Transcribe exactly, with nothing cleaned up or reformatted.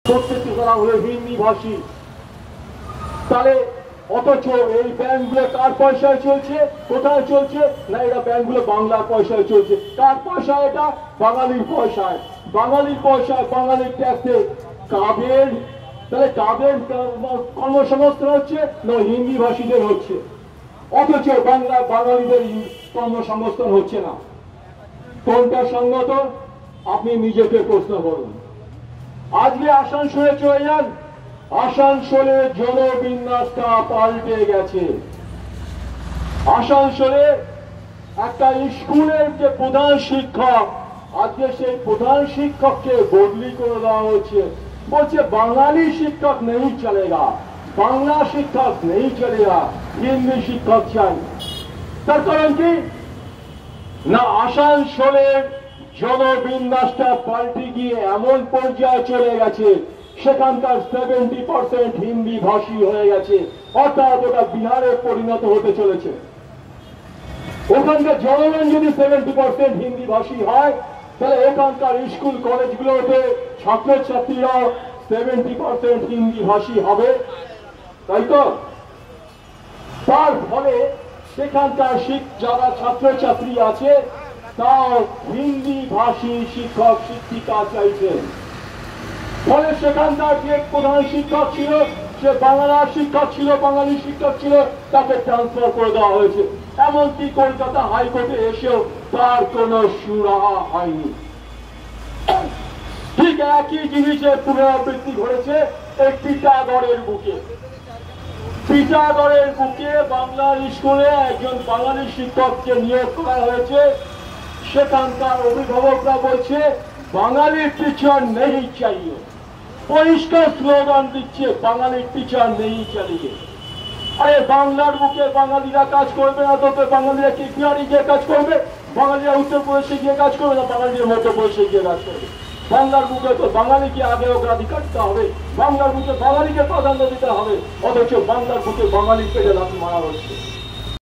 প্রত্যেকটি তারা হলো হিন্দি ভাষী। তাহলে অথচ এই ব্যাংকগুলো কার পয়সায় চলছে, কোথায় চলছে না? এটা ব্যাংকগুলো বাংলার পয়সায় চলছে। কার পয়সা? এটা বাঙালির পয়সায়, বাঙালির পয়সায়, বাঙালির ট্যাক্সে। কাদের? তাহলে কাদের কর্মসংস্থান হচ্ছে না? হিন্দি ভাষীদের হচ্ছে। অথচ বাংলা বাঙালিদের কর্মসংস্থান হচ্ছে না। কোনটা সঙ্গত? আপনি নিজেকে প্রশ্ন করুন। আজকে আসানসোলে চলে যান, আসানসোলে জনবিন্যাসটা পাল্টে গেছে। আসানসোলে একটা স্কুলের যে প্রধান শিক্ষক, আজকে সেই প্রধান শিক্ষককে বদলি করে দেওয়া হচ্ছে। বলছে বাঙালি শিক্ষক নেই চলেগা, বাংলা শিক্ষক নেই চলেগা, হিন্দি শিক্ষক চাই। তার কারণ কি না? আসানসোলের জনবিন্যাসটা পাল্টে গিয়ে এমন পর্যায়ে চলে গেছে, সেখানকার সেভেন্টি পার্সেন্ট হিন্দি ভাষী হয়ে গেছে। অর্থাৎ ওটা বিহারে পরিণত হতে চলেছে। ওখানকার জনগণ যদি সেভেন্টি পার্সেন্ট হিন্দি ভাষী হয়, তাহলে এখানকার স্কুল কলেজগুলোতে ছাত্রছাত্রীরা সেভেন্টি পার্সেন্ট হিন্দি ভাষী হবে, তাই তো? তার ফলে সেখানকার যারা ছাত্রছাত্রী আছে তাও হিন্দি ভাষী শিক্ষক শিক্ষিকা চাইছেন। ফলে সেখানকার যে প্রধান শিক্ষক ছিল সে বাংলা শিক্ষক ছিল, বাঙালি শিক্ষক ছিল, তাকে ট্রান্সফার করে দেওয়া হয়েছে। এমনকি কলকাতা হাইকোর্টে এসেও তার কোন সুরাহা হয়নি। ঠিক একই জিনিসের পুনরাবৃত্তি ঘটেছে এই টিটাগড়ের বুকে। টিটাগড়ের বুকে বাংলার স্কুলে একজন বাঙালি শিক্ষককে নিয়োগ করা হয়েছে। সেখানকার অভিভাবকরা বলছে বাঙালির টিচার নেই চাইয়ে, পরিষ্কার স্লোগান দিচ্ছে বাঙালির টিচার নেই চালিয়ে। আরে বাংলার বুকে বাঙালিরা কাজ করবে না তো বাঙালিরা কি বিহারে গিয়ে কাজ করবে? বাঙালিরা উত্তরপ্রদেশে গিয়ে কাজ করবে না বাঙালিরা মধ্যপ্রদেশে গিয়ে কাজ করবে? বাংলার বুকে তো বাঙালিকে আগে অগ্রাধিকার দিতে হবে, বাংলার বুকে বাঙালিকে প্রাধান্য দিতে হবে। অথচ বাংলার বুকে বাঙালির পেটে লাথি মারা হচ্ছে।